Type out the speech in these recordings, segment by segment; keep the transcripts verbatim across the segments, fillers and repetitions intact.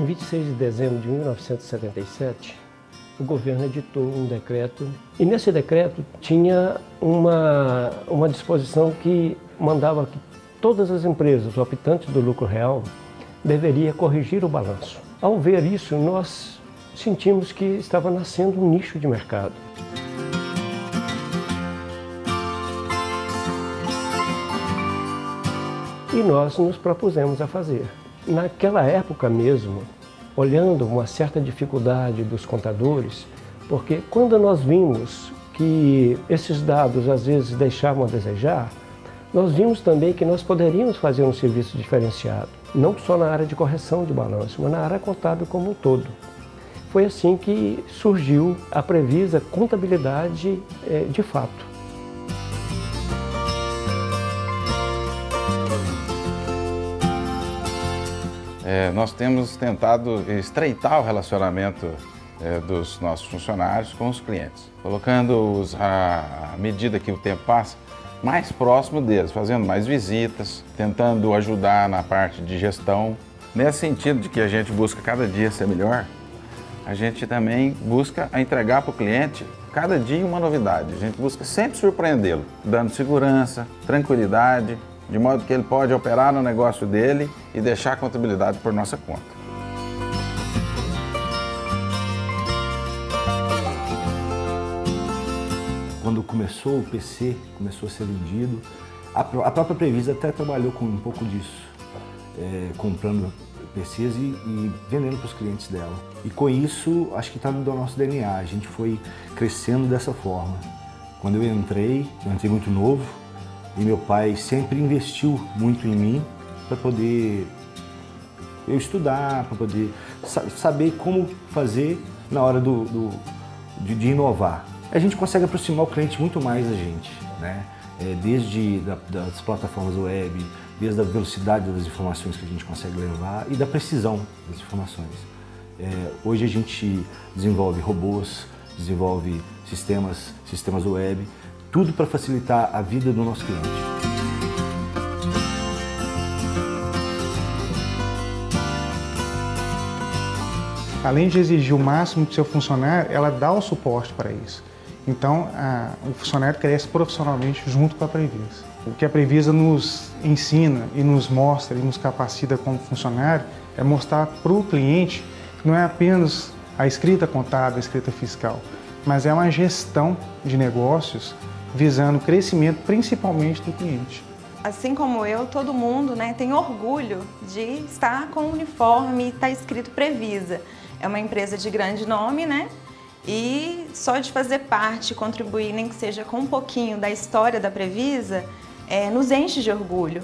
Em vinte e seis de dezembro de mil novecentos e setenta e sete, o governo editou um decreto, e nesse decreto tinha uma, uma disposição que mandava que todas as empresas optantes do lucro real deveriam corrigir o balanço. Ao ver isso, nós sentimos que estava nascendo um nicho de mercado. E nós nos propusemos a fazer. Naquela época mesmo, olhando uma certa dificuldade dos contadores, porque quando nós vimos que esses dados às vezes deixavam a desejar, nós vimos também que nós poderíamos fazer um serviço diferenciado, não só na área de correção de balanço, mas na área contábil como um todo. Foi assim que surgiu a Previsa Contabilidade de Fato. É, nós temos tentado estreitar o relacionamento é, dos nossos funcionários com os clientes, colocando-os, à medida que o tempo passa, mais próximo deles, fazendo mais visitas, tentando ajudar na parte de gestão. Nesse sentido de que a gente busca cada dia ser melhor, a gente também busca entregar para o cliente cada dia uma novidade. A gente busca sempre surpreendê-lo, dando segurança, tranquilidade, de modo que ele pode operar no negócio dele e deixar a contabilidade por nossa conta. Quando começou o P C, começou a ser vendido, a, a própria Previsa até trabalhou com um pouco disso, é, comprando P Cs e, e vendendo para os clientes dela. E com isso, acho que está no nosso D N A, a gente foi crescendo dessa forma. Quando eu entrei, eu entrei muito novo, e meu pai sempre investiu muito em mim para poder eu estudar, para poder saber como fazer na hora do, do, de, de inovar. A gente consegue aproximar o cliente muito mais da gente, né? É, desde da, das plataformas web, desde a velocidade das informações que a gente consegue levar e da precisão das informações. É, hoje a gente desenvolve robôs, desenvolve sistemas, sistemas web, tudo para facilitar a vida do nosso cliente. Além de exigir o máximo do seu funcionário, ela dá o suporte para isso. Então, a, o funcionário cresce profissionalmente junto com a Previsa. O que a Previsa nos ensina e nos mostra e nos capacita como funcionário é mostrar para o cliente que não é apenas a escrita contábil, a escrita fiscal, mas é uma gestão de negócios visando o crescimento principalmente do cliente. Assim como eu, todo mundo, né, tem orgulho de estar com o uniforme e estar escrito Previsa. É uma empresa de grande nome, né? E só de fazer parte, contribuir, nem que seja com um pouquinho da história da Previsa, é, nos enche de orgulho.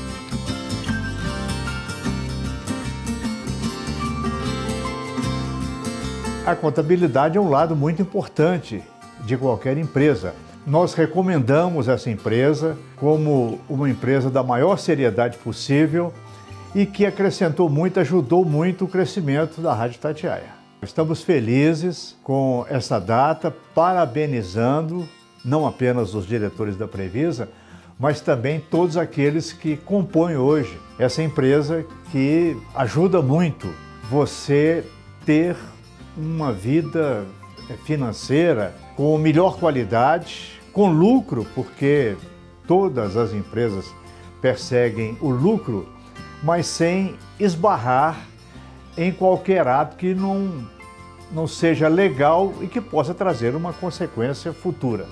A contabilidade é um lado muito importante de qualquer empresa. Nós recomendamos essa empresa como uma empresa da maior seriedade possível e que acrescentou muito, ajudou muito o crescimento da Rádio Itatiaia. Estamos felizes com essa data, parabenizando não apenas os diretores da Previsa, mas também todos aqueles que compõem hoje essa empresa que ajuda muito você ter uma vida financeira com melhor qualidade, com lucro, porque todas as empresas perseguem o lucro, mas sem esbarrar em qualquer ato que não, não seja legal e que possa trazer uma consequência futura.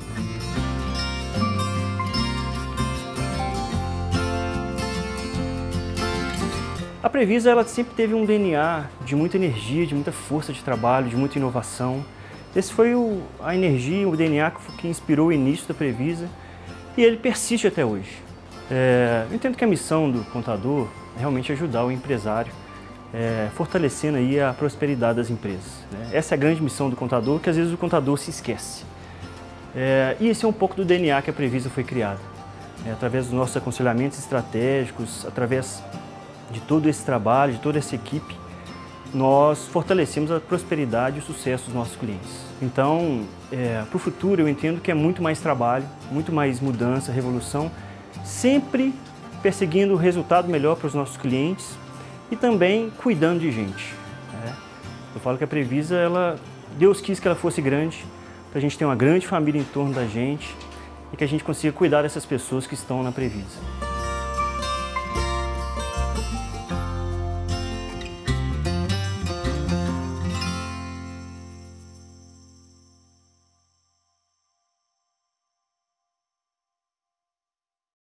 A Previsa ela sempre teve um D N A de muita energia, de muita força de trabalho, de muita inovação. Esse foi o, a energia, o D N A que, que inspirou o início da Previsa e ele persiste até hoje. É, eu entendo que a missão do contador é realmente ajudar o empresário, é, fortalecendo aí a prosperidade das empresas, né? Essa é a grande missão do contador, que às vezes o contador se esquece. É, e esse é um pouco do D N A que a Previsa foi criada, é, através dos nossos aconselhamentos estratégicos, através de todo esse trabalho, de toda essa equipe, nós fortalecemos a prosperidade e o sucesso dos nossos clientes. Então, é, para o futuro, eu entendo que é muito mais trabalho, muito mais mudança, revolução, sempre perseguindo o resultado melhor para os nossos clientes e também cuidando de gente. falo que a Previsa, ela, Deus quis que ela fosse grande, para a gente ter uma grande família em torno da gente e que a gente consiga cuidar dessas pessoas que estão na Previsa.